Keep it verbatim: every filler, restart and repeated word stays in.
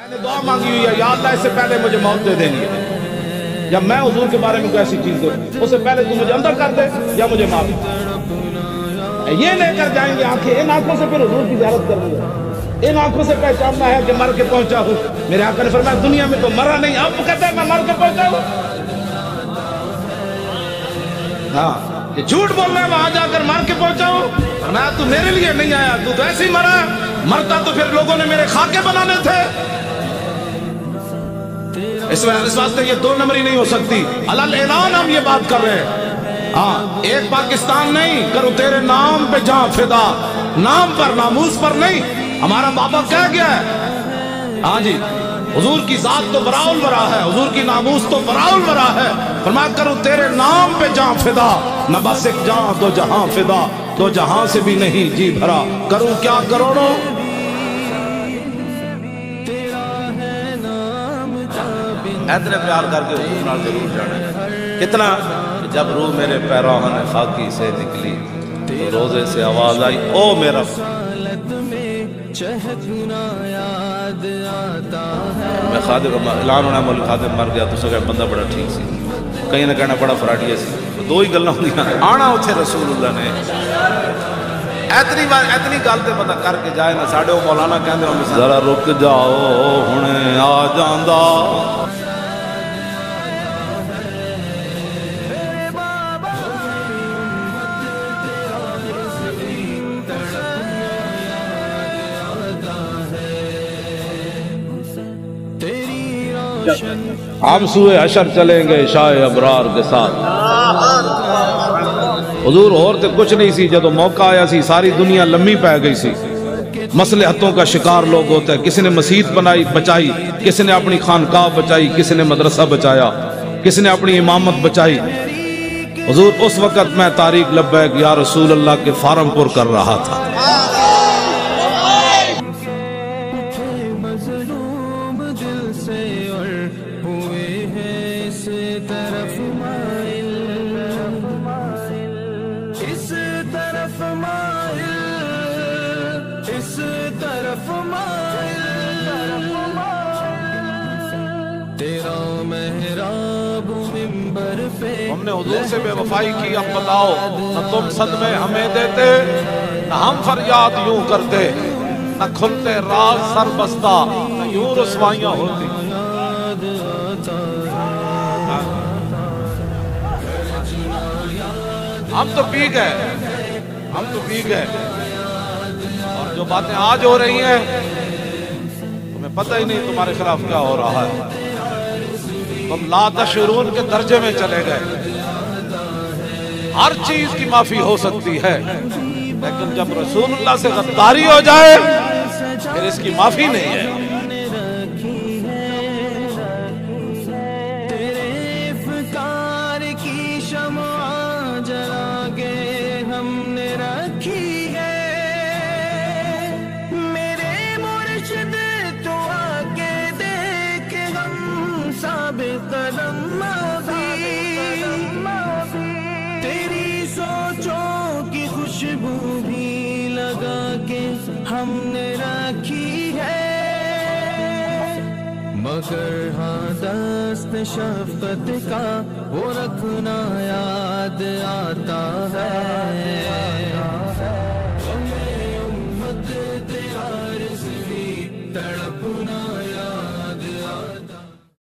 میں نے دعا مانگی ہوئی ہے یا اللہ اس سے پہلے مجھے موت دے دینی ہے یا میں حضور کے بارے میں کوئی ایسی چیز دوں اس سے پہلے تو مجھے اندر کر دے یا مجھے معاف کر۔ یہ لے کر جائیں گے آنکھیں، ان آنکھوں سے پھر حضور کی زیارت کرنی ہے، ان آنکھوں سے پہچاننا ہے کہ مر کے پہنچا ہوں۔ میرے آقا نے فرمایا دنیا میں تو مرا نہیں، اب کہتا ہے میں مر کے پہنچا ہوں۔ ہاں یہ جھوٹ بول رہا ہے وہاں جا کر مر کے پہنچا ہوں، فرمایا تو میرے لیے نہیں آیا، تو تو ایسے ہی مرا، مرتا تو پھر لوگوں نے میرے خاکے بنانے تھے۔ اس واسطے یہ دو نمبری نہیں ہو سکتی، علل اعلان ہم یہ بات کر رہے ہیں۔ ہاں ایک پاکستان نہیں، کرو تیرے نام پہ جان فدا، نام پر ناموس پر نہیں۔ ہمارا بابا کہہ گیا ہے، ہاں جی حضور کی ذات تو براء البراء ہے، حضور کی ناموس تو براء البراء ہے، فرمایا کرو تیرے نام پہ جان فدا، نہ بس ایک جان دو جہاں فدا، دو جہاں سے بھی نہیں جی بھرا، کروں کیا کروڑوں۔ اتنے پیار کر کے حضور نال ضرور جانا، کتنا جب روح میرے پیراہن خاکی سے نکلی تو روزے سے آواز آئی او میرا۔ میں خادم اعلان ہونا مول خادم مر گیا تو سکے بندہ بڑا ٹھیک سی، کہیں نہ کہنا بڑا فراڈیا سی، دو ہی گلنا ہوندیاں آنا اتھے رسول اللہ نے اتنی بار اتنی گل تے بندہ کر کے جائے نا۔ ساڈے او مولانا کہندے ہوں ذرا رک جاؤ ہنے آ جاندا۔ ہم سوئے حشر چلیں گے شاہ ابرار کے ساتھ۔ حضور اور تے کچھ نہیں سی، جدو موقع آیا سی ساری دنیا لمحی پہ گئی سی، مصلحتوں کا شکار لوگ ہوتے ہیں، کسی نے مسجد بنائی بچائی، کسی نے اپنی خانقاہ بچائی، کسی نے مدرسہ بچایا، کسی نے اپنی امامت بچائی۔ حضور اس وقت میں طارق لبیک یا رسول اللہ کے فارم پر کر رہا تھا۔ ہم نے حضور سے بے وفائی کی، اب بتاؤ نہ تم صدمے ہمیں دیتے، نہ ہم فریاد یوں کرتے، نہ کھلتے راز سر بستہ، نہ یوں رسوائیاں ہوتی۔ ہم تو پی گئے، ہم تو پی گئے، اور جو باتیں آج ہو رہی ہیں تمہیں پتہ ہی نہیں تمہارے خلاف کیا ہو رہا ہے، تم لا تشعرون کے درجے میں چلے گئے۔ ہر چیز کی معافی ہو سکتی ہے لیکن جب رسول اللہ سے غداری ہو جائے پھر اس کی معافی نہیں ہے۔ خوشبو بھی لگا کے ہم نے رکھی ہے، مگر ہاں دست شفقت کا وہ رکھنا یاد آتا ہے۔